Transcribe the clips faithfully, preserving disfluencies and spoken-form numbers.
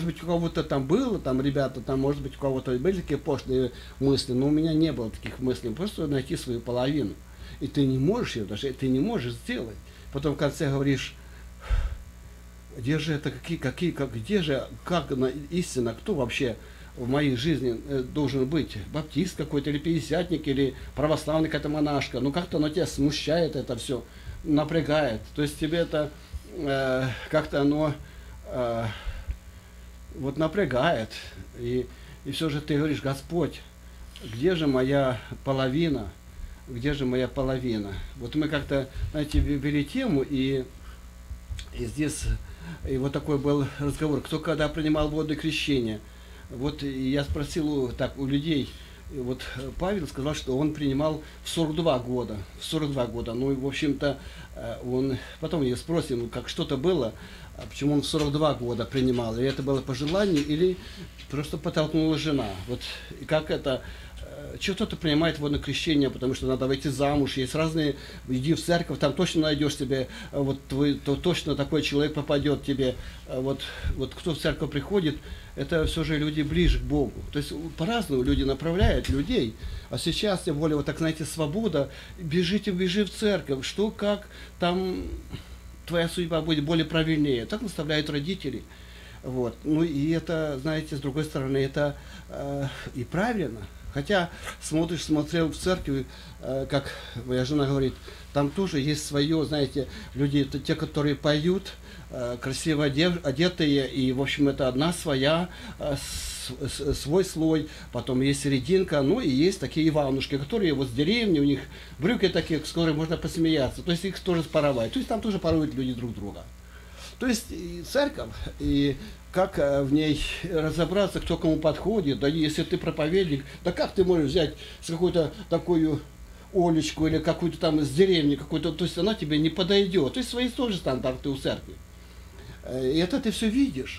Может быть, у кого-то там было, там, ребята, там, может быть, у кого-то были такие пошлые мысли, но у меня не было таких мыслей. Просто найти свою половину. И ты не можешь ее даже, ты не можешь сделать. Потом в конце говоришь, где же это, какие, какие, как, где же, как истина, кто вообще в моей жизни должен быть? Баптист какой-то, или пятидесятник, или православный какая-то монашка. Ну, как-то оно тебя смущает, это все напрягает. То есть тебе это э, как-то оно э, вот напрягает. И, и все же ты говоришь, Господь, где же моя половина? Где же моя половина? Вот мы как-то, знаете, ввели тему, и, и здесь и вот такой был разговор, кто когда принимал водное крещение. Вот я спросил так у людей, и вот Павел сказал, что он принимал в сорок два года. В сорок два года. Ну и, в общем-то, он... Потом я спросил, как что-то было, почему он в сорок два года принимал. И это было по желанию или просто подтолкнула жена. Вот и как это... Чего кто-то принимает водное крещение, потому что надо выйти замуж, есть разные, иди в церковь, там точно найдешь себе, вот твой, то точно такой человек попадет тебе, вот, вот кто в церковь приходит, это все же люди ближе к Богу. То есть по-разному люди направляют людей, а сейчас, тем более, вот так, знаете, свобода, бежите, бежи в церковь, что, как, там твоя судьба будет более правильнее, так наставляют родители. Вот. Ну и это, знаете, с другой стороны, это э, и правильно. Хотя смотришь, смотрел в церкви, э, как моя жена говорит, там тоже есть свое, знаете, люди, это те, которые поют, э, красиво одетые, и, в общем, это одна своя, э, с, с, свой слой, потом есть серединка, ну и есть такие Иванушки, которые вот с деревни, у них брюки такие, с которыми можно посмеяться, то есть их тоже споровать, то есть там тоже поруют люди друг друга. То есть и церковь, и как в ней разобраться, кто кому подходит, да если ты проповедник, да как ты можешь взять с какую-то такую Олечку или какую-то там из деревни, какую-то, то есть она тебе не подойдет. То есть свои тоже стандарты у церкви. И это ты все видишь.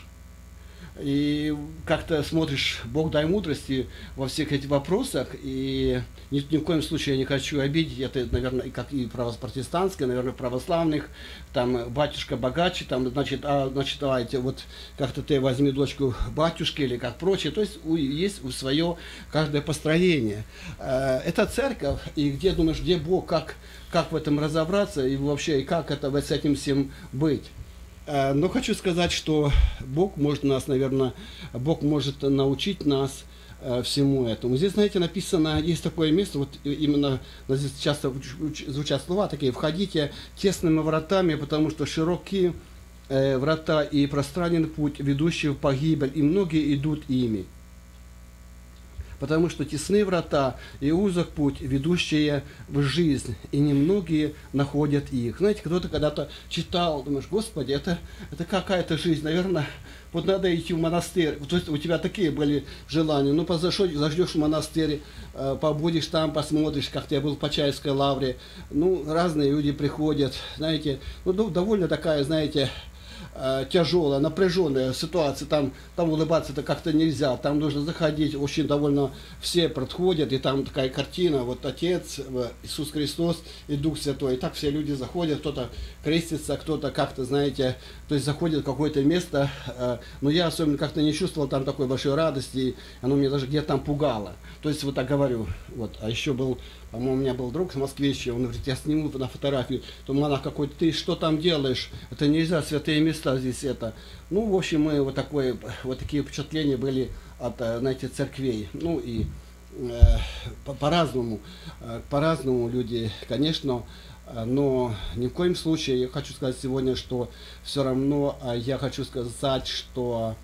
И как-то смотришь, Бог дай мудрости во всех этих вопросах, и ни, ни в коем случае я не хочу обидеть, это, наверное, как и протестантское, наверное, православных, там, батюшка богаче, там, значит, а, значит, давайте, вот, как-то ты возьми дочку батюшки или как прочее, то есть у, есть у свое каждое построение. Это церковь, и где, думаешь, где Бог, как, как в этом разобраться, и вообще, и как это, с этим всем быть. Но хочу сказать, что Бог может нас, наверное, Бог может научить нас всему этому. Здесь, знаете, написано, есть такое место, вот именно здесь часто звучат слова такие: «Входите тесными вратами, потому что широкие врата и пространен путь, ведущий в погибель, и многие идут ими». Потому что тесны врата и узок путь, ведущие в жизнь, и немногие находят их. Знаете, кто-то когда-то читал, думаешь, Господи, это, это какая-то жизнь, наверное, вот надо идти в монастырь. То есть у тебя такие были желания, ну, позашел, заждешь в монастырь, побудешь там, посмотришь, как я был в Почаевской лавре. Ну, разные люди приходят, знаете, ну, довольно такая, знаете, тяжелая, напряженная ситуация, там, там улыбаться-то как-то нельзя, там нужно заходить, очень довольно все подходят, и там такая картина, вот Отец, Иисус Христос и Дух Святой, и так все люди заходят, кто-то крестится, кто-то как-то, знаете, то есть заходит в какое-то место, но я особенно как-то не чувствовал там такой большой радости, и оно меня даже где-то там пугало, то есть вот так говорю, вот, а еще был, по-моему, у меня был друг москвич, он говорит, я сниму на фотографию, то монах какой-то, ты что там делаешь, это нельзя, святые места здесь это. Ну, в общем, мы вот, такое, вот такие впечатления были от, знаете, церквей. Ну, и э, по-разному, по-разному люди, конечно, но ни в коем случае, я хочу сказать сегодня, что все равно я хочу сказать, что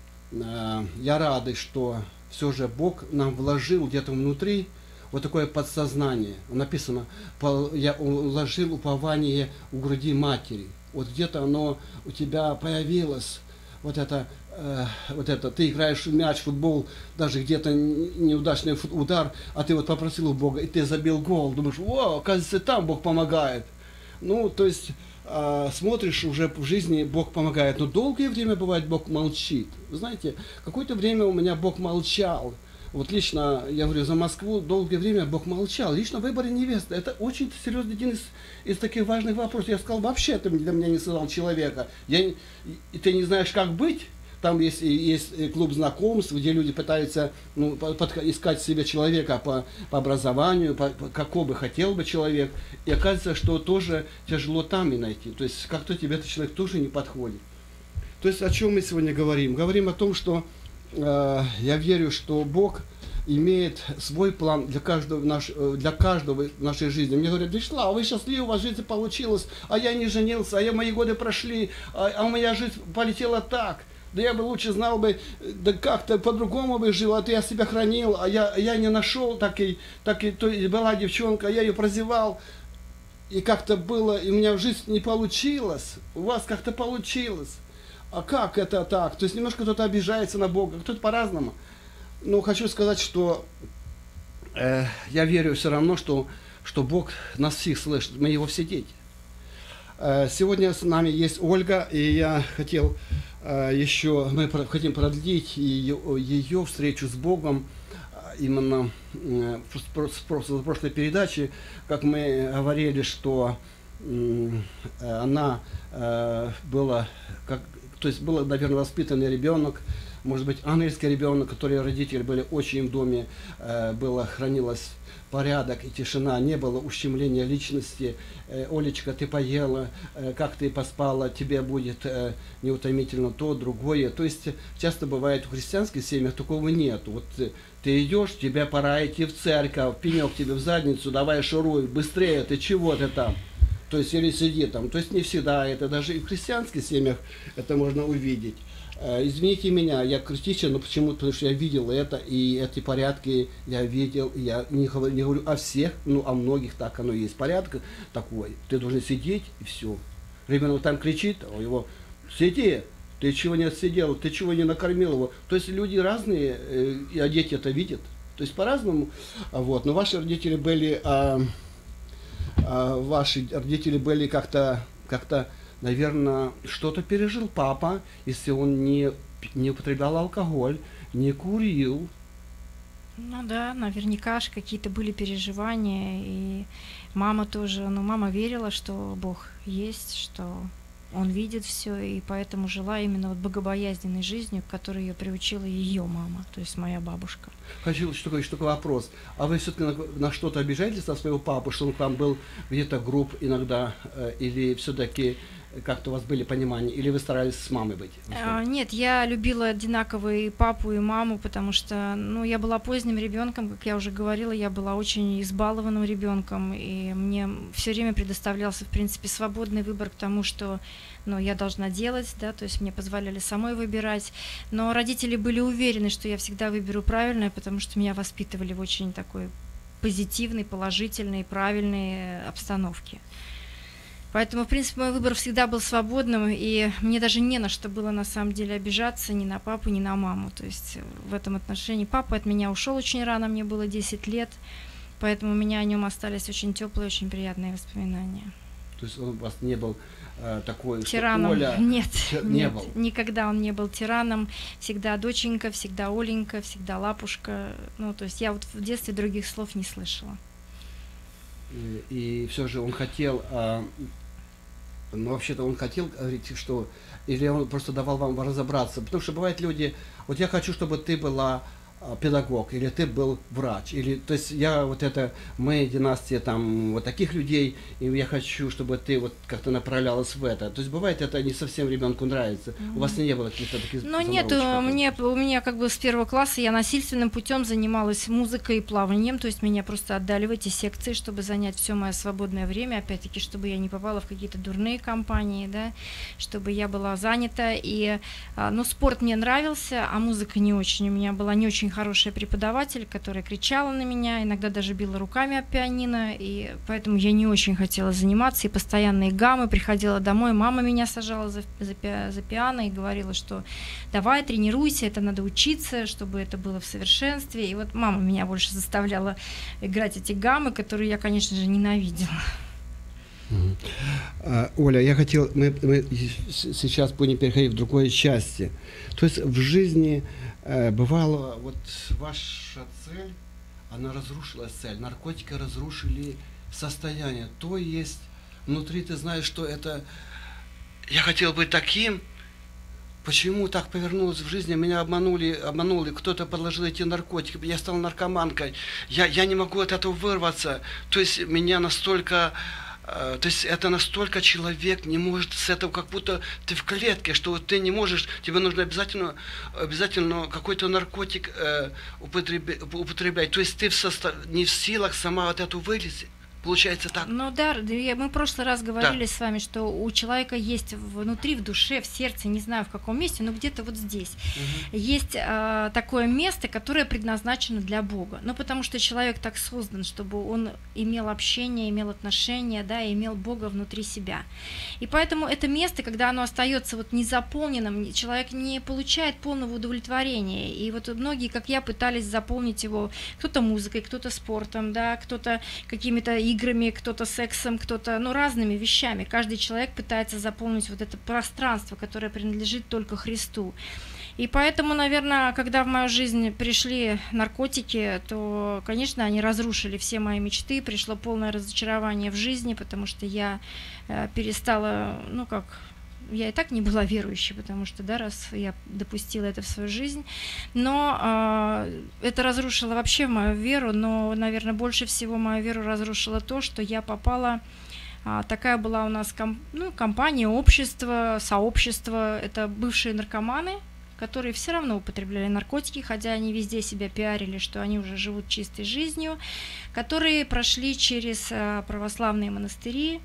э, я рад, что все же Бог нам вложил где-то внутри вот такое подсознание. Написано, я вложил упование у груди матери. Вот где-то оно у тебя появилось, вот это, э, вот это, ты играешь в мяч, футбол, даже где-то неудачный удар, а ты вот попросил у Бога, и ты забил гол, думаешь, о, оказывается, там Бог помогает. Ну, то есть, э, смотришь, уже в жизни Бог помогает, но долгое время, бывает, Бог молчит. Вы знаете, какое-то время у меня Бог молчал. Вот лично, я говорю, за Москву долгое время Бог молчал. Лично в выборе невесты. Это очень серьезный один из, из таких важных вопросов. Я сказал, вообще ты для меня не создал человека. Я, и ты не знаешь, как быть. там есть, есть клуб знакомств, где люди пытаются ну, под, искать себе человека по, по образованию, по, по, какого бы хотел бы человек, и оказывается, что тоже тяжело там и найти. То есть как-то тебе этот человек тоже не подходит. То есть о чем мы сегодня говорим? Говорим о том, что э, я верю, что Бог имеет свой план для каждого, наш, для каждого в нашей жизни. Мне говорят, Вячеслав, а вы счастливы, у вас жизнь получилась, а я не женился, а я, мои годы прошли, а, а моя жизнь полетела так. Да я бы лучше знал бы, да как-то по-другому бы жил, а ты я себя хранил, а я, я не нашел, так и, так и то и была девчонка, я ее прозевал, и как-то было, и у меня в жизни не получилось, у вас как-то получилось. А как это так? То есть немножко кто-то обижается на Бога, кто-то по-разному. Но хочу сказать, что э, я верю все равно, что, что Бог нас всех слышит, мы Его все дети. Э, сегодня с нами есть Ольга, и я хотел э, еще, мы хотим продлить ее, ее встречу с Богом. Именно э, в прошлой передаче, как мы говорили, что э, она э, была, как, то есть был, наверное, воспитанный ребенок, может быть, ангельский ребенок, который родители были очень в доме, э, было, хранилось порядок и тишина, не было ущемления личности. Э, Олечка, ты поела, э, как ты поспала, тебе будет э, неутомительно то, другое. То есть часто бывает в христианских семьях такого нет. Вот ты, ты идешь, тебе пора идти в церковь, пенек тебе в задницу, давай шуруй, быстрее, ты чего ты там? То есть или сиди там. То есть не всегда это, даже и в христианских семьях это можно увидеть. Извините меня, я критичен, но почему-то, потому что я видел это, и эти порядки я видел, и я не говорю, не говорю о всех, но о многих так оно и есть. Порядок такой, ты должен сидеть, и все. Ребенок там кричит, а у него, сиди, ты чего не отсидел, ты чего не накормил его. То есть люди разные, и дети это видят, то есть по-разному. Вот. Но ваши родители были, а, а, ваши родители были как-то, как-то, наверное, что-то пережил папа, если он не, не употреблял алкоголь, не курил. Ну да, наверняка же какие-то были переживания, и мама тоже, ну мама верила, что Бог есть, что Он видит все, и поэтому жила именно вот богобоязненной жизнью, к которой ее приучила ее мама, то есть моя бабушка. Хочу еще такой, еще такой вопрос. А вы все-таки на, на что-то обижаетесь на своего папу, что он к вам был где-то груб иногда, э, или все-таки как-то у вас были понимания, или вы старались с мамой быть? А, нет, я любила одинаково и папу, и маму, потому что, ну, я была поздним ребенком, как я уже говорила, я была очень избалованным ребенком, и мне все время предоставлялся, в принципе, свободный выбор к тому, что, ну, я должна делать, да, то есть мне позволяли самой выбирать, но родители были уверены, что я всегда выберу правильное, потому что меня воспитывали в очень такой позитивной, положительной, правильной обстановке. Поэтому, в принципе, мой выбор всегда был свободным, и мне даже не на что было на самом деле обижаться, ни на папу, ни на маму. То есть в этом отношении папа от меня ушел очень рано, мне было десять лет, поэтому у меня о нем остались очень теплые, очень приятные воспоминания. То есть он у вас не был э, такой, тираном? Оля... Нет, не нет, был. Никогда он не был тираном. Всегда доченька, всегда Оленька, всегда лапушка. Ну, то есть я вот в детстве других слов не слышала. И, и все же он хотел... Э, Ну, вообще-то он хотел говорить, что... Или он просто давал вам разобраться. Потому что бывают люди... Вот я хочу, чтобы ты была педагог, или ты был врач. Или, то есть я вот это... Мы, династия там вот таких людей, и я хочу, чтобы ты вот как-то направлялась в это. То есть бывает, это не совсем ребенку нравится. Mm-hmm. У вас не было каких-то таких... Ну нет, мне, у меня как бы с первого класса я насильственным путем занималась музыкой и плаванием. То есть меня просто отдали в эти секции, чтобы занять все мое свободное время. Опять-таки, чтобы я не попала в какие-то дурные компании, да, чтобы я была занята. И, ну, спорт мне нравился, а музыка не очень. У меня была не очень хорошая преподаватель, которая кричала на меня, иногда даже била руками об пианино, и поэтому я не очень хотела заниматься, и постоянные гаммы, приходила домой, мама меня сажала за, за, за пиано и говорила, что давай, тренируйся, это надо учиться, чтобы это было в совершенстве, и вот мама меня больше заставляла играть эти гаммы, которые я, конечно же, ненавидела. Оля, я хотел, мы, мы сейчас будем переходить в другой части. То есть в жизни э, бывало, вот ваша цель, она разрушила цель, наркотики разрушили состояние. То есть внутри ты знаешь, что это, я хотел быть таким, почему так повернулось в жизни, меня обманули, обманули, кто-то подложил эти наркотики, я стал наркоманкой, я, я не могу от этого вырваться. То есть меня настолько, э, то есть это настолько человек не может с этого, как будто ты в клетке, что вот ты не можешь, тебе нужно обязательно, обязательно какой-то наркотик э, употреб, употреблять. То есть ты в состав, не в силах сама от этого вылезти. Получается так. Ну да, мы в прошлый раз говорили Да. с вами, что у человека есть внутри, в душе, в сердце, не знаю в каком месте, но где-то вот здесь Угу. есть э, такое место, которое предназначено для Бога. Ну потому что человек так создан, чтобы он имел общение, имел отношения, да, и имел Бога внутри себя. И поэтому это место, когда оно остается вот незаполненным, человек не получает полного удовлетворения. И вот многие, как я, пытались заполнить его кто-то музыкой, кто-то спортом, да, кто-то какими-то играми, кто-то сексом, кто-то, ну, разными вещами. Каждый человек пытается заполнить вот это пространство, которое принадлежит только Христу. И поэтому, наверное, когда в мою жизнь пришли наркотики, то, конечно, они разрушили все мои мечты, пришло полное разочарование в жизни, потому что я э, перестала, ну, как... Я и так не была верующей, потому что, да, раз я допустила это в свою жизнь, но э, это разрушило вообще мою веру, но, наверное, больше всего мою веру разрушило то, что я попала, э, такая была у нас ком, ну, компания, общество, сообщество, это бывшие наркоманы, которые все равно употребляли наркотики, хотя они везде себя пиарили, что они уже живут чистой жизнью, которые прошли через э, православные монастыри.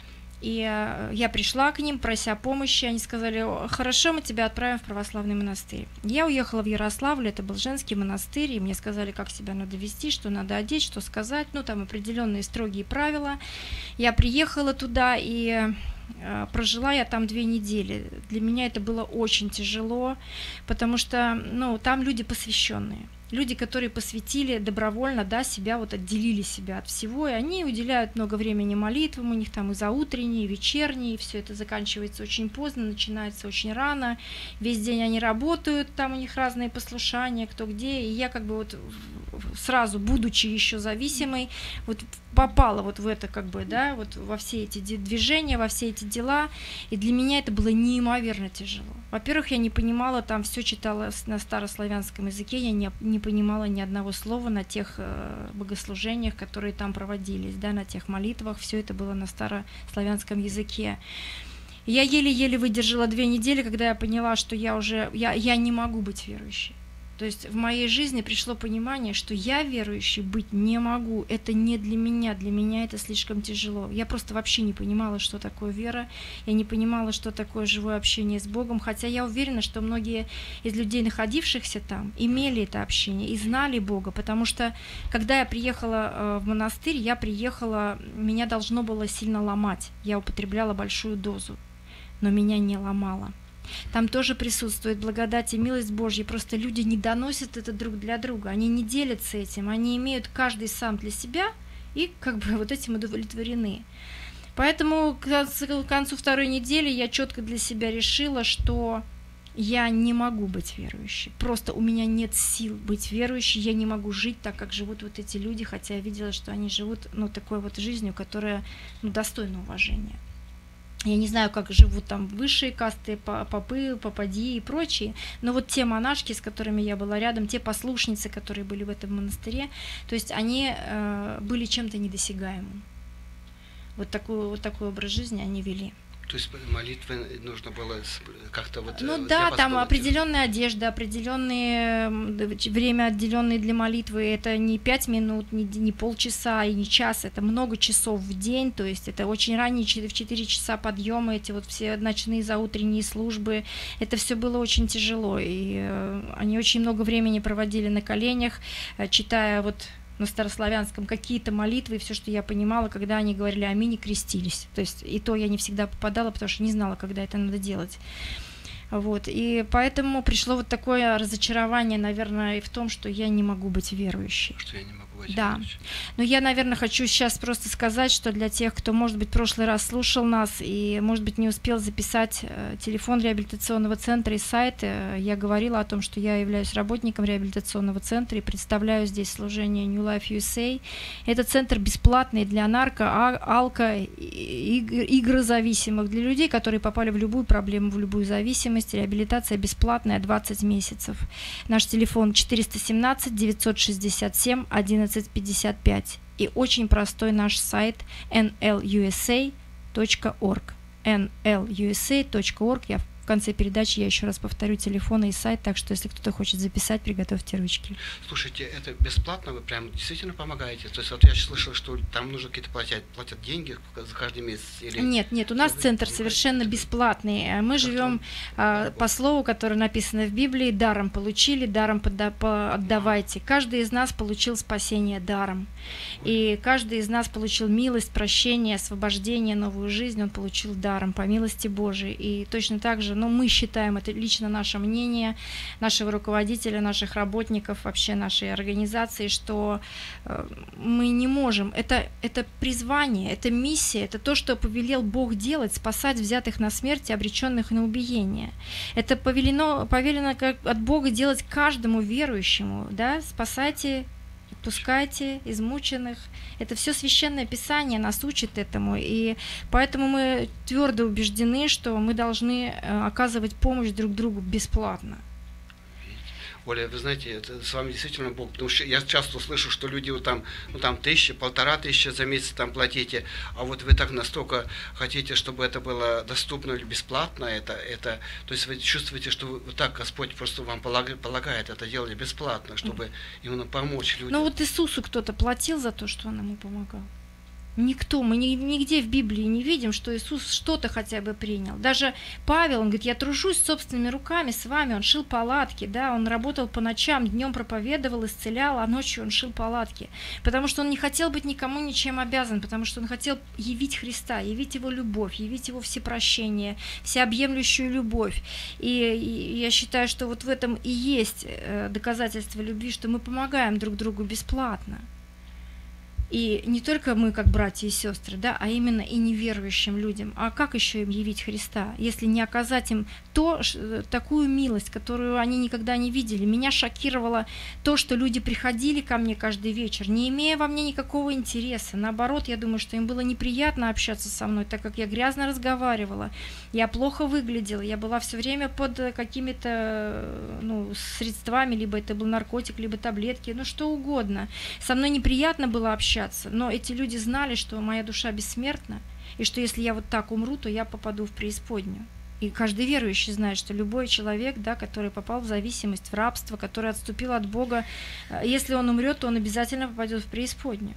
И я пришла к ним, прося помощи, они сказали: хорошо, мы тебя отправим в православный монастырь. Я уехала в Ярославль, это был женский монастырь, и мне сказали, как себя надо вести, что надо одеть, что сказать, ну там определенные строгие правила. Я приехала туда, и прожила я там две недели. Для меня это было очень тяжело, потому что, ну, там люди посвященные. Люди, которые посвятили добровольно, да, себя, вот отделили себя от всего, и они уделяют много времени молитвам, у них там и заутренние, и вечерние, и все это заканчивается очень поздно, начинается очень рано, весь день они работают, там у них разные послушания, кто где, и я как бы вот сразу, будучи еще зависимой, вот попала вот в это как бы, да, вот во все эти движения, во все эти дела, и для меня это было неимоверно тяжело. Во-первых, я не понимала, там все читала на старославянском языке, я не, не понимала ни одного слова на тех э, богослужениях, которые там проводились, да, на тех молитвах, все это было на старославянском языке. Я еле-еле выдержала две недели, когда я поняла, что я уже, я, я не могу быть верующей. То есть в моей жизни пришло понимание, что я верующей быть не могу. Это не для меня, для меня это слишком тяжело. Я просто вообще не понимала, что такое вера. Я не понимала, что такое живое общение с Богом. Хотя я уверена, что многие из людей, находившихся там, имели это общение и знали Бога. Потому что, когда я приехала в монастырь, я приехала, меня должно было сильно ломать. Я употребляла большую дозу, но меня не ломало. Там тоже присутствует благодать и милость Божья, просто люди не доносят это друг для друга, они не делятся этим, они имеют каждый сам для себя и как бы вот этим удовлетворены. Поэтому к концу второй недели я четко для себя решила, что я не могу быть верующей, просто у меня нет сил быть верующей, я не могу жить так, как живут вот эти люди, хотя я видела, что они живут, ну, такой вот жизнью, которая, ну, достойна уважения. Я не знаю, как живут там высшие касты, попы, попади и прочие, но вот те монашки, с которыми я была рядом, те послушницы, которые были в этом монастыре, то есть они э, были чем-то недосягаемым. Вот такой, вот такой образ жизни они вели. То есть молитвы нужно было как-то вот... Ну да, там определенная одежда, определенное время, отделенное для молитвы. Это не пять минут, не, не полчаса и не час, это много часов в день. То есть это очень ранние, в четыре часа подъемы, эти вот все ночные заутренние службы. Это все было очень тяжело. И они очень много времени проводили на коленях, читая вот... на старославянском какие-то молитвы, и все, что я понимала, когда они говорили аминь, и крестились. То есть и то я не всегда попадала, потому что не знала, когда это надо делать. Вот. И поэтому пришло вот такое разочарование, наверное, и в том, что я не могу быть верующей. Что я не могу Давайте, Да. следующий. Но я, наверное, хочу сейчас просто сказать, что для тех, кто, может быть, в прошлый раз слушал нас и, может быть, не успел записать э, телефон реабилитационного центра и сайт, э, я говорила о том, что я являюсь работником реабилитационного центра и представляю здесь служение New Life ю эс эй. Это центр бесплатный для нарко, а- алко, и- иг- игрозависимых, для людей, которые попали в любую проблему, в любую зависимость. Реабилитация бесплатная двадцать месяцев. Наш телефон четыреста семнадцать девятьсот шестьдесят семь одиннадцать пятьдесят пять. И очень простой наш сайт эн эл ю эс эй точка орг. эн эл ю эс эй точка орг. Я в конце передачи, я еще раз повторю, телефон и сайт, так что если кто-то хочет записать, приготовьте ручки. Слушайте, это бесплатно, вы прям действительно помогаете? То есть вот я слышал, что там нужно какие-то платят, платят деньги за каждый месяц? Или... Нет, нет, у нас Вы центр помогаете? совершенно бесплатный. Мы Как живем там? а, по слову, которое написано в Библии: даром получили, даром пода- по- отдавайте. Каждый из нас получил спасение даром. И каждый из нас получил милость, прощение, освобождение, новую жизнь он получил даром, по милости Божией. И точно так же, ну, мы считаем, это лично наше мнение, нашего руководителя, наших работников, вообще нашей организации, что э, мы не можем. Это, это призвание, это миссия, это то, что повелел Бог делать, спасать взятых на смерть и обреченных на убиение. Это повелено, повелено как от Бога делать каждому верующему, да, спасайте, отпускайте измученных. Это все священное писание нас учит этому, и поэтому мы твердо убеждены, что мы должны э, оказывать помощь друг другу бесплатно. Оля, вы знаете, это с вами действительно Бог, потому что я часто слышу, что люди вот там, ну там тысяча, полтора тысячи за месяц там платите, а вот вы так настолько хотите, чтобы это было доступно или бесплатно, это, это, то есть вы чувствуете, что вы, вот так Господь просто вам полагает, полагает это делать бесплатно, чтобы именно помочь людям. Ну вот Иисусу кто-то платил за то, что Он ему помогал? Никто, мы ни- нигде в Библии не видим, что Иисус что-то хотя бы принял. Даже Павел, он говорит, я тружусь собственными руками с вами, он шил палатки, да, он работал по ночам, днем проповедовал, исцелял, а ночью он шил палатки, потому что он не хотел быть никому ничем обязан, потому что он хотел явить Христа, явить Его любовь, явить Его всепрощение, всеобъемлющую любовь. И, и я считаю, что вот в этом и есть э, доказательство любви, что мы помогаем друг другу бесплатно. И не только мы, как братья и сестры, да, а именно и неверующим людям. А как еще им явить Христа, если не оказать им то, ш- такую милость, которую они никогда не видели? Меня шокировало то, что люди приходили ко мне каждый вечер, не имея во мне никакого интереса. Наоборот, я думаю, что им было неприятно общаться со мной, так как я грязно разговаривала, я плохо выглядела, я была все время под какими-то ну, средствами, либо это был наркотик, либо таблетки, ну что угодно. Со мной неприятно было общаться, но эти люди знали, что моя душа бессмертна, и что если я вот так умру, то я попаду в преисподнюю. И каждый верующий знает, что любой человек, да, который попал в зависимость, в рабство, который отступил от Бога, если он умрет, то он обязательно попадет в преисподнюю.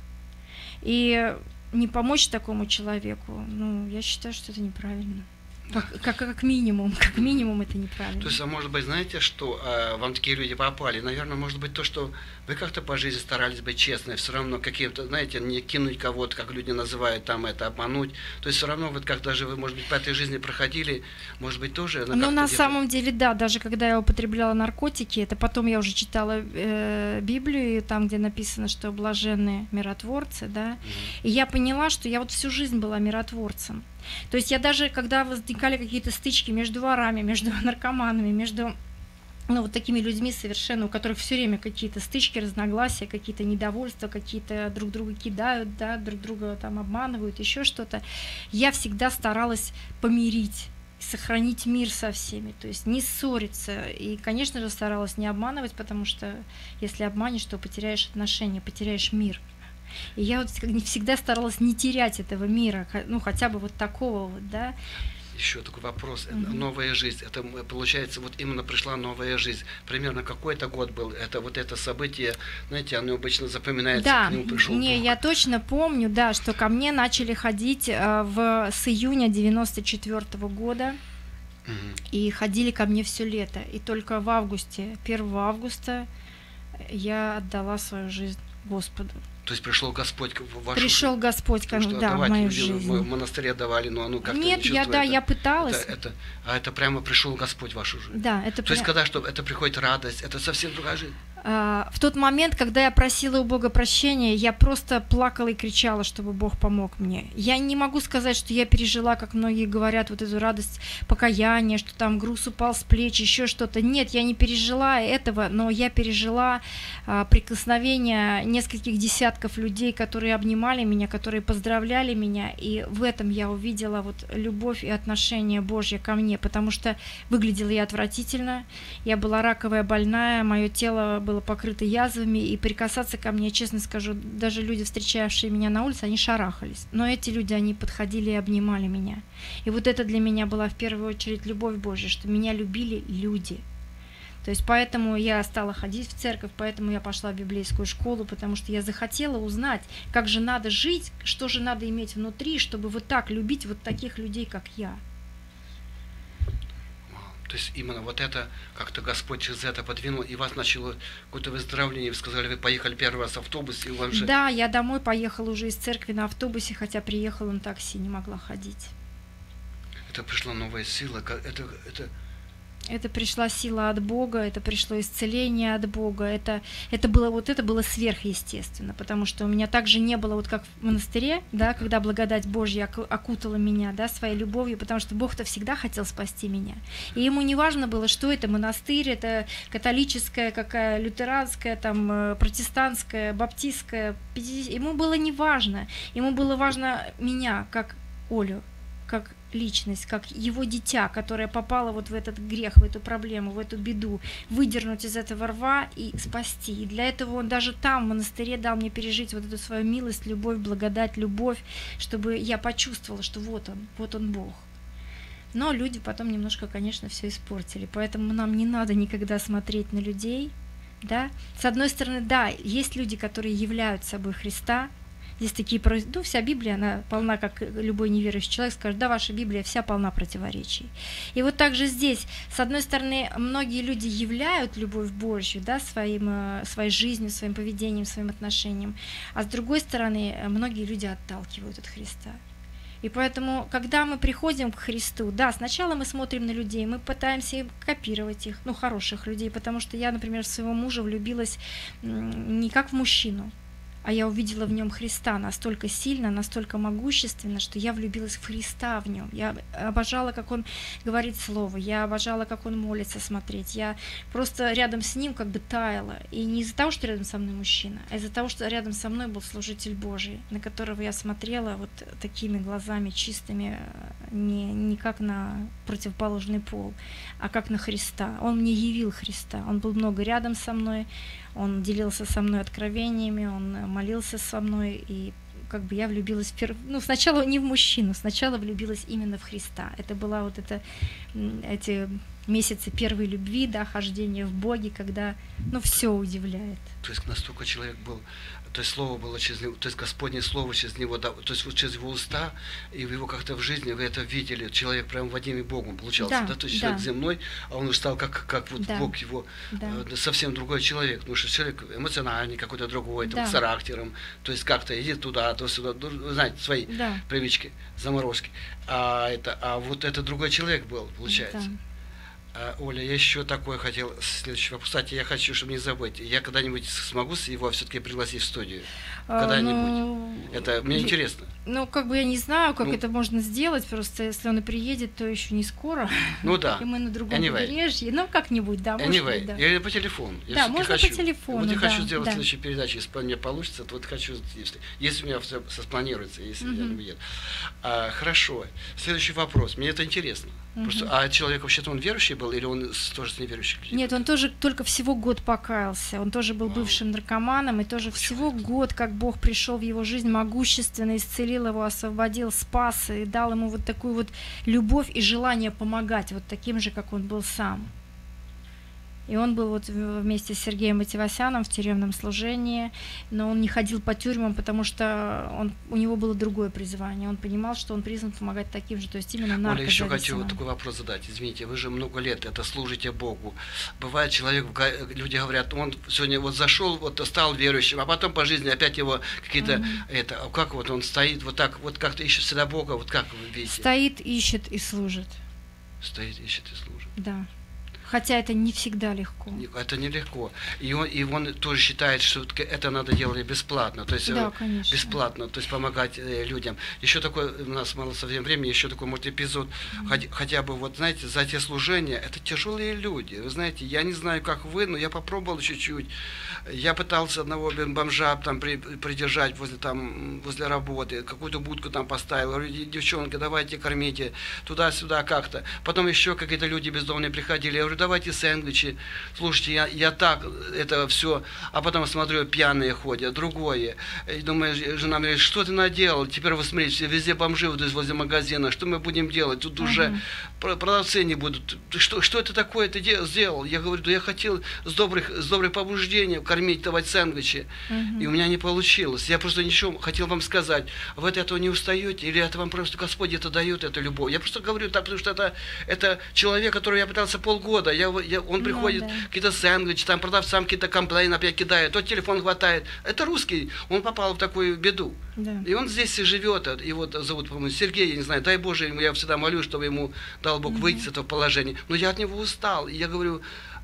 И не помочь такому человеку, ну, я считаю, что это неправильно. Как, как, как минимум, как минимум это неправильно. То есть, а может быть, знаете, что э, вам такие люди попали? Наверное, может быть, то, что вы как-то по жизни старались быть честны, все равно каким-то, знаете, не кинуть кого-то, как люди называют, там это обмануть. То есть, все равно, вот как даже вы, может быть, по этой жизни проходили, может быть, тоже... Ну, на самом деле, да, даже когда я употребляла наркотики, это потом я уже читала э, Библию, там, где написано, что блаженные миротворцы, да, mm-hmm. и я поняла, что я вот всю жизнь была миротворцем. То есть я даже, когда возникали какие-то стычки между ворами, между наркоманами, между ну, вот такими людьми совершенно, у которых все время какие-то стычки, разногласия, какие-то недовольства, какие-то друг друга кидают, да, друг друга там обманывают, еще что-то, я всегда старалась помирить, сохранить мир со всеми, то есть не ссориться. И, конечно же, старалась не обманывать, потому что если обманешь, то потеряешь отношения, потеряешь мир. И я вот всегда старалась не терять этого мира, ну хотя бы вот такого вот, да. Еще такой вопрос. Угу. Новая жизнь. Это получается, вот именно пришла новая жизнь. Примерно какой-то год был. Это вот это событие, знаете, оно обычно запоминается. Да, к нему пришел не, Бог. я точно помню, да, что ко мне начали ходить э, в, с июня девяносто четвёртого года. Угу. И ходили ко мне все лето. И только в августе, первого августа, я отдала свою жизнь Господу. То есть пришел Господь в вашу Пришел жизнь? Господь, ко мне, да, в мою жизнь. Мы в монастыре давали, но оно как-то Нет, не я, да, это, я пыталась. Это, это, а это прямо пришел Господь в вашу жизнь? Да, это То есть, когда что, это приходит радость, это совсем другая жизнь? А, В тот момент, когда я просила у Бога прощения, я просто плакала и кричала, чтобы Бог помог мне. Я не могу сказать, что я пережила, как многие говорят, вот эту радость покаяния, что там груз упал с плеч, еще что-то. Нет, я не пережила этого, но я пережила а, прикосновение нескольких десятков людей, которые обнимали меня, которые поздравляли меня, и в этом я увидела вот любовь и отношение Божье ко мне, потому что выглядела я отвратительно, я была раковая больная, мое тело было покрыто язвами, и прикасаться ко мне, честно скажу, даже люди, встречавшие меня на улице, они шарахались. Но эти люди, они подходили и обнимали меня. И вот это для меня была в первую очередь любовь Божья, что меня любили люди. То есть поэтому я стала ходить в церковь, поэтому я пошла в библейскую школу, потому что я захотела узнать, как же надо жить, что же надо иметь внутри, чтобы вот так любить вот таких людей, как я. То есть именно вот это, как-то Господь через это подвинул, и вас начало какое-то выздоровление. Вы сказали, вы поехали первый раз в автобус, и вам же... Да, я домой поехала уже из церкви на автобусе, хотя приехала на такси, не могла ходить. Это пришла новая сила, это... это... Это пришла сила от Бога, это пришло исцеление от Бога, это, это, было, вот это было сверхъестественно, потому что у меня также не было, вот как в монастыре, да, когда благодать Божья окутала меня, да, своей любовью, потому что Бог-то всегда хотел спасти меня. И ему не важно было, что это монастырь, это католическая, какая лютеранская, там, протестантская, баптистская, ему было не важно, ему было важно меня, как Олю, как личность, как его дитя, которое попало вот в этот грех, в эту проблему, в эту беду, выдернуть из этого рва и спасти. И для этого он даже там, в монастыре, дал мне пережить вот эту свою милость, любовь, благодать, любовь, чтобы я почувствовала, что вот он, вот он Бог. Но люди потом немножко, конечно, все испортили, поэтому нам не надо никогда смотреть на людей, да. С одной стороны, да, есть люди, которые являют собой Христа. Здесь такие, ну, вся Библия, она полна, как любой неверующий человек скажет, да, ваша Библия вся полна противоречий. И вот также здесь, с одной стороны, многие люди являют любовь Божью, да, своим, своей жизнью, своим поведением, своим отношением, а с другой стороны, многие люди отталкивают от Христа. И поэтому, когда мы приходим к Христу, да, сначала мы смотрим на людей, мы пытаемся копировать их, ну, хороших людей, потому что я, например, в своего мужа влюбилась не как в мужчину, а я увидела в нем Христа настолько сильно, настолько могущественно, что я влюбилась в Христа в нем. Я обожала, как он говорит слово, я обожала, как он молится, смотреть. Я просто рядом с ним как бы таяла. И не из-за того, что рядом со мной мужчина, а из-за того, что рядом со мной был служитель Божий, на которого я смотрела вот такими глазами чистыми, не, не как на противоположный пол, а как на Христа. Он мне явил Христа, он был много рядом со мной, он делился со мной откровениями, он молился со мной, и как бы я влюбилась в перв... ну, сначала не в мужчину, сначала влюбилась именно в Христа. Это была вот это, эти месяцы первой любви, да, хождения в Боге, когда, ну, все удивляет. То есть настолько человек был, то есть слово было через него, то есть Господне слово через него, да, то есть вот через его уста, и в его как-то в жизни вы это видели, человек прям Вадиме Богом получался, да, да? То есть да. Человек земной, а он уже стал как, как вот да. Бог его, да. э, совсем другой человек, потому что человек эмоциональный, какой-то другой, там, да. с характером, то есть как-то идет туда, то сюда, знаете, свои да. привычки, заморозки, а, это, а вот это другой человек был, получается. Да. Оля, я еще такое хотел, следующий вопрос. Кстати, я хочу, чтобы не забыть, я когда-нибудь смогу его все-таки пригласить в студию? Когда-нибудь? Ну, это мне интересно. Ну, как бы я не знаю, как ну, это можно сделать, просто если он и приедет, то еще не скоро. Ну да. И мы на другом anyway. побережье. Ну, как-нибудь, да, может anyway. быть, да. Я по телефону. Я да, можно хочу, по телефону, Вот я да, хочу сделать да. следующую передачу, если у меня получится, то вот хочу, если, если у меня все спланируется, если mm-hmm. я не уеду. А, хорошо. Следующий вопрос. Мне это интересно. Mm-hmm. Просто, а человек вообще-то он верующий был, или он тоже с неверующих людей? Нет, он тоже только всего год покаялся. Он тоже был бывшим наркоманом, и тоже всего год, как Бог пришел в его жизнь могущественно, исцелил его, освободил, спас и дал ему вот такую вот любовь и желание помогать, вот таким же, как он был сам. И он был вот вместе с Сергеем Мативасяном в тюремном служении, но он не ходил по тюрьмам, потому что он, у него было другое призвание. Он понимал, что он призван помогать таким же, то есть именно наркозависимым. Оля, еще хочу вот такой вопрос задать. Извините, вы же много лет это служите Богу. Бывает, человек, люди говорят, он сегодня вот зашел, вот стал верующим, а потом по жизни опять его какие-то, mm-hmm. это, как вот он стоит, вот так, вот как-то ищет всегда Бога, вот как вы видите? Стоит, ищет и служит. Стоит, ищет и служит. Да. Хотя это не всегда легко. Это нелегко. И он, и он тоже считает, что это надо делать бесплатно. То есть да, конечно. бесплатно, то есть помогать людям. Еще такой, у нас мало совсем времени, еще такой, может, эпизод, mm-hmm. хотя, хотя бы, вот, знаете, за те служения, это тяжелые люди. Вы знаете, я не знаю, как вы, но я попробовал чуть-чуть. Я пытался одного бомжа там при, придержать возле, там, возле работы, какую-то будку там поставил. Говорю, девчонка, давайте кормите, туда-сюда как-то. Потом еще какие-то люди бездомные приходили. Я говорю, давайте сэндвичи. Слушайте, я, я так, это все. А потом смотрю, пьяные ходят, другое. И думаю, жена мне говорит, что ты наделал? Теперь вы смотрите, везде бомжи вот здесь возле магазина. Что мы будем делать? Тут uh-huh. уже продавцы не будут. Что, что это такое ты сделал? Я говорю, да я хотел с добрых, с добрых побуждений кормить, давать сэндвичи. Uh-huh. И у меня не получилось. Я просто ничего хотел вам сказать. Вы от этого не устаете? Или это вам просто Господь это дает, эту любовь? Я просто говорю так, потому что это, это человек, который я пытался полгода. Я, я, он приходит, ну, да. какие-то сэндвичи, там продавцам какие-то комплейны опять кидает, тот телефон хватает. Это русский, он попал в такую беду. Да. И он здесь и живет. Его зовут, по-моему, Сергей, я не знаю, дай Боже, я всегда молюсь, чтобы ему дал Бог выйти mm-hmm. с этого положения. Но я от него устал. И я говорю,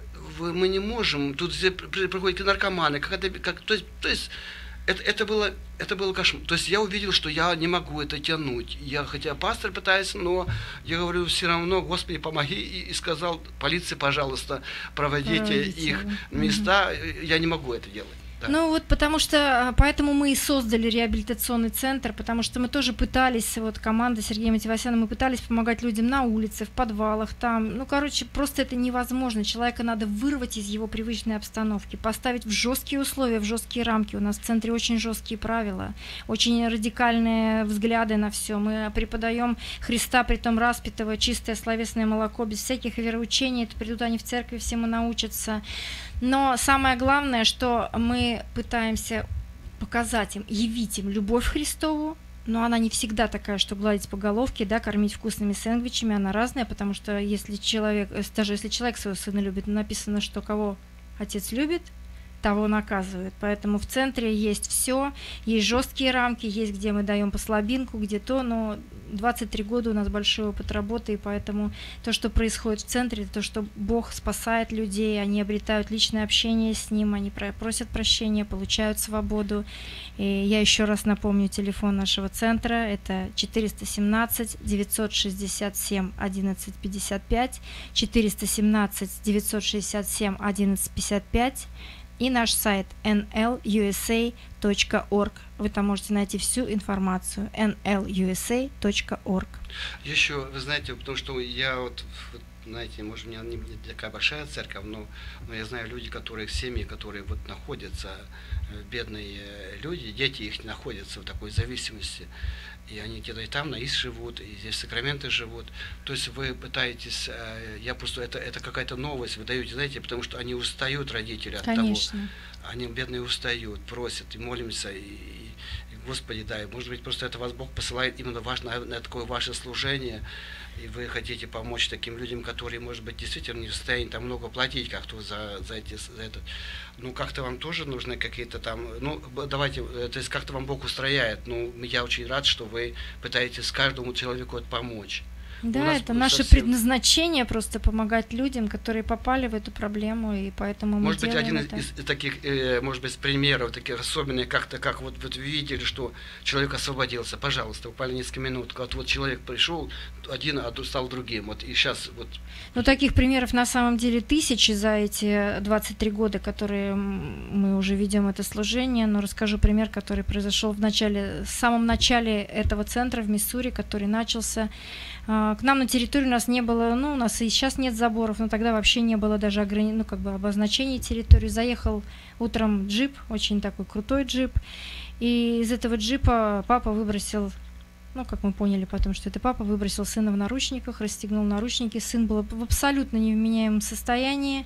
мы не можем, тут приходят наркоманы, как это, как, то есть, то есть это, это, было, это было кошмар. То есть я увидел, что я не могу это тянуть. Я, хотя пастор пытается, но я говорю, все равно, Господи, помоги. И, и сказал, полиции, пожалуйста, проводите, проводите их места. Угу. Я не могу это делать. Да. Ну вот потому что, поэтому мы и создали реабилитационный центр, потому что мы тоже пытались, вот команда Сергея Матевосяна, мы пытались помогать людям на улице, в подвалах, там, ну короче, просто это невозможно, человека надо вырвать из его привычной обстановки, поставить в жесткие условия, в жесткие рамки, у нас в центре очень жесткие правила, очень радикальные взгляды на все, мы преподаем Христа, притом распятого, чистое словесное молоко, без всяких вероучений, это придут они в церкви, все мы научатся. Но самое главное, что мы пытаемся показать им, явить им любовь Христову, но она не всегда такая, что гладить по головке, да, кормить вкусными сэндвичами, она разная, потому что если человек, даже если человек своего сына любит, написано, что кого отец любит, того наказывают. Поэтому в центре есть все, есть жесткие рамки, есть где мы даем послабинку, где то, но двадцать три года у нас большой опыт работы, и поэтому то, что происходит в центре, то, что Бог спасает людей, они обретают личное общение с Ним, они просят прощения, получают свободу. И я еще раз напомню телефон нашего центра, это четыреста семнадцать девятьсот шестьдесят семь одиннадцать пятьдесят пять, четыреста семнадцать девятьсот шестьдесят семь одиннадцать пятьдесят пять, и наш сайт эн эл ю эс эй точка орг. Вы там можете найти всю информацию. эн эл ю эс эй точка орг. Еще, вы знаете, потому что я вот, знаете, может, у меня не такая большая церковь, но, но я знаю люди, которые, семьи, которые вот находятся, бедные люди, дети их находятся в такой зависимости. И они где-то и там, на ИС живут, и здесь в Сакраменто живут. То есть вы пытаетесь, я просто, это, это какая-то новость, вы даете, знаете, потому что они устают, родители, от Конечно. того. Они, бедные, устают, просят, и молимся, и, и Господи, дай, может быть, просто это вас Бог посылает именно ваш, на, на такое ваше служение, и вы хотите помочь таким людям, которые, может быть, действительно не в состоянии там много платить как-то за, за, эти, за это. Ну, как-то вам тоже нужны какие-то там, ну, давайте, то есть как-то вам Бог устрояет. Ну, я очень рад, что вы пытаетесь каждому человеку это помочь. Да, это наше совсем... предназначение просто помогать людям, которые попали в эту проблему, и поэтому мы Может быть, один это. из, из таких, э, может быть, примеров, таких особенных, как-то, как вот, вот вы видели, что человек освободился, пожалуйста, буквально несколько минут, вот, вот человек пришел, один, а стал другим, вот, и сейчас вот. Ну, таких примеров на самом деле тысячи за эти двадцать три года, которые мы уже ведем это служение, но расскажу пример, который произошел в начале, в самом начале этого центра в Миссури, который начался. К нам на территории у нас не было, ну, у нас и сейчас нет заборов, но тогда вообще не было даже ограни... ну, как бы обозначений территории. Заехал утром джип, очень такой крутой джип, и из этого джипа папа выбросил, ну, как мы поняли потом, что это папа, выбросил сына в наручниках, расстегнул наручники, сын был в абсолютно невменяемом состоянии,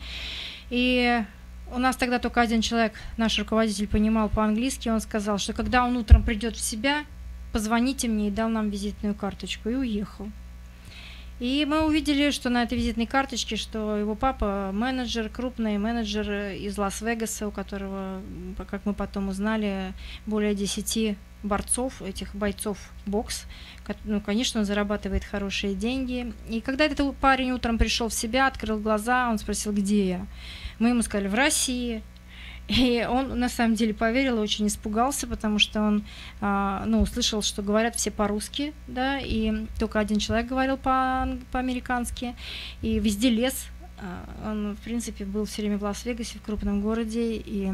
и у нас тогда только один человек, наш руководитель, понимал по-английски, он сказал, что когда он утром придет в себя, позвоните мне, и дал нам визитную карточку, и уехал. И мы увидели, что на этой визитной карточке, что его папа менеджер, крупный менеджер из Лас-Вегаса, у которого, как мы потом узнали, более десяти борцов, этих бойцов бокс. Ну, конечно, он зарабатывает хорошие деньги. И когда этот парень утром пришел в себя, открыл глаза, он спросил, где я? Мы ему сказали, в России. И он на самом деле поверил и очень испугался, потому что он а, ну, услышал, что говорят все по-русски, да, и только один человек говорил по- по-американски, и везде лес. А, он, в принципе, был все время в Лас-Вегасе, в крупном городе, и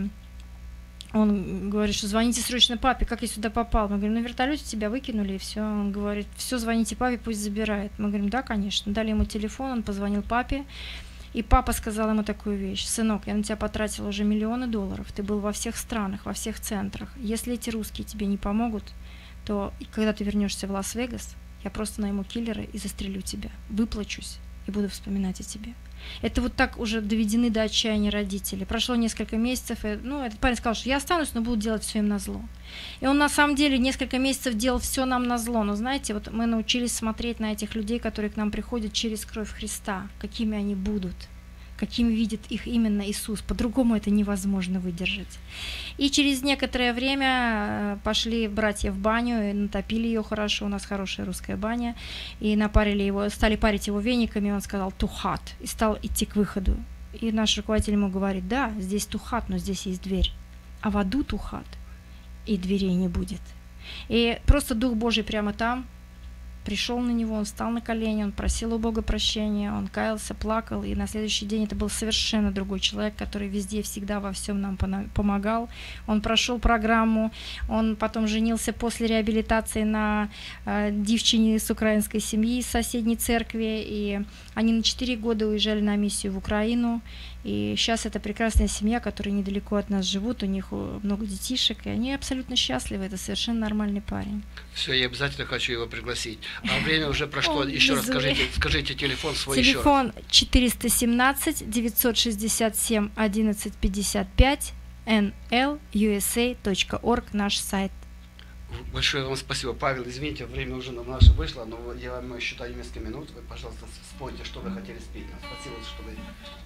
он говорит, что звоните срочно папе, как я сюда попал? Мы говорим, на вертолете тебя выкинули, и все. Он говорит, все, звоните папе, пусть забирает. Мы говорим, да, конечно. Дали ему телефон, он позвонил папе. И папа сказал ему такую вещь: сынок, я на тебя потратила уже миллионы долларов, ты был во всех странах, во всех центрах. Если эти русские тебе не помогут, то когда ты вернешься в Лас-Вегас, я просто найму киллера и застрелю тебя, выплачусь и буду вспоминать о тебе. Это вот так уже доведены до отчаяния родители. Прошло несколько месяцев, и, ну, этот парень сказал, что я останусь, но буду делать все им назло. И он на самом деле несколько месяцев делал все нам назло. Но знаете, вот мы научились смотреть на этих людей, которые к нам приходят через кровь Христа, какими они будут, какими видит их именно Иисус. По-другому это невозможно выдержать. И через некоторое время пошли братья в баню, и натопили ее хорошо, у нас хорошая русская баня, и напарили его, стали парить его вениками, и он сказал «too hot», и стал идти к выходу. И наш руководитель ему говорит: да, здесь too hot, но здесь есть дверь, а в аду too hot, и дверей не будет. И просто Дух Божий прямо там пришел на него, он встал на колени, он просил у Бога прощения, он каялся, плакал, и на следующий день это был совершенно другой человек, который везде, всегда, во всем нам помогал. Он прошел программу, он потом женился после реабилитации на э, девчине с украинской семьи, из соседней церкви, и они на четыре года уезжали на миссию в Украину, и сейчас это прекрасная семья, которая недалеко от нас живут, у них много детишек, и они абсолютно счастливы, это совершенно нормальный парень. Все, я обязательно хочу его пригласить. А время уже прошло. Он еще раз безумный. скажите, скажите телефон свой. Телефон четыреста семнадцать девятьсот шестьдесят семь одиннадцать пятьдесят пять, эн эл ю эс эй точка орг, наш сайт. Большое вам спасибо, Павел. Извините, время уже нам наше вышло, но я вам еще даю несколько минут. Вы, пожалуйста, спойте, что вы хотели спеть. Спасибо, что вы...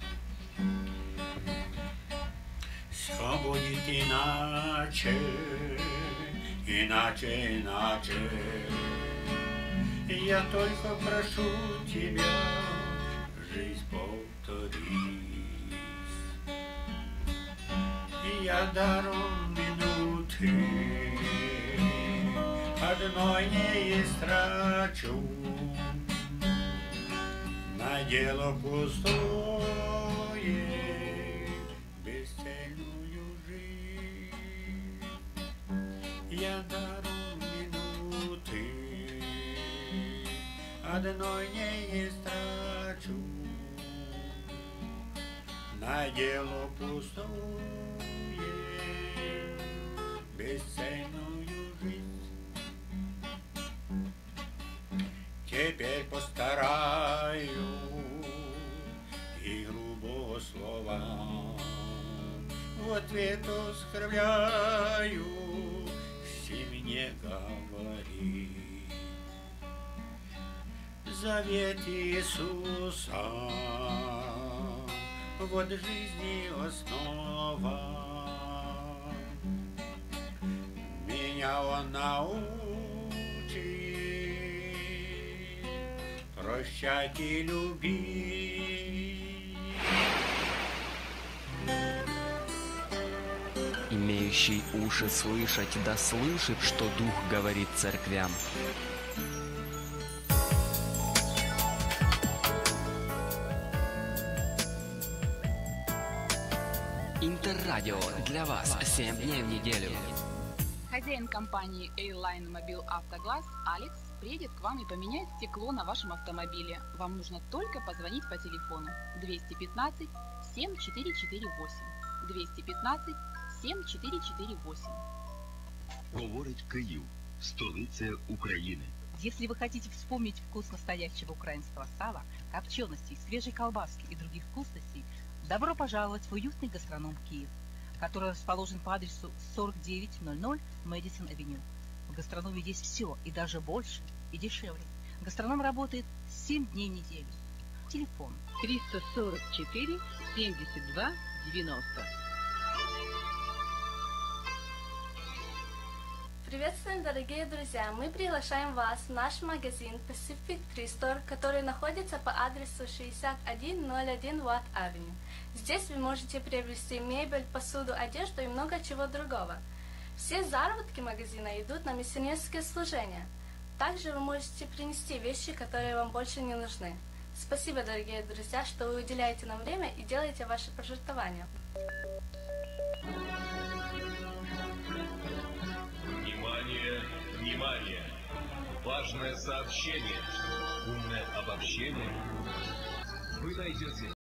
Все будет иначе, иначе, иначе. Я только прошу тебя, жизнь повторись. Я даром минуты одной не истрачу на дело пустое, бесцельную жизнь. Я даром минуты одной не истрачу на дело пустое, бесцельную жизнь. Теперь постараюсь и грубо слова в ответ оскорбляю, мне говори. Завет Иисуса, вот жизни основа. Меня Он научит прощать и любить. Имеющий уши слышать, да слышит, что Дух говорит церквям. Интеррадио для вас семь дней в неделю. Хозяин компании A-Line Мобил Автоглаз Алекс приедет к вам и поменяет стекло на вашем автомобиле. Вам нужно только позвонить по телефону двести пятнадцать семь четыре четыре восемь. двести пятнадцать семь четыре четыре восемь. Говорить Київ, столиця України. Если вы хотите вспомнить вкус настоящего украинского сала, копченостей, свежей колбаски и других вкусностей, добро пожаловать в уютный гастроном Киев, который расположен по адресу сорок девять ноль ноль Мэдисон Авеню. В гастрономе есть все, и даже больше, и дешевле. Гастроном работает семь дней в неделю. Телефон триста сорок четыре семьдесят два девяносто. Приветствуем, дорогие друзья! Мы приглашаем вас в наш магазин Pacific Tree Store, который находится по адресу шестьдесят один ноль один Watt Avenue. Здесь вы можете приобрести мебель, посуду, одежду и много чего другого. Все заработки магазина идут на миссионерские служения. Также вы можете принести вещи, которые вам больше не нужны. Спасибо, дорогие друзья, что вы уделяете нам время и делаете ваши пожертвования. Внимание, внимание! Важное сообщение. Умное обобщение. Вы найдете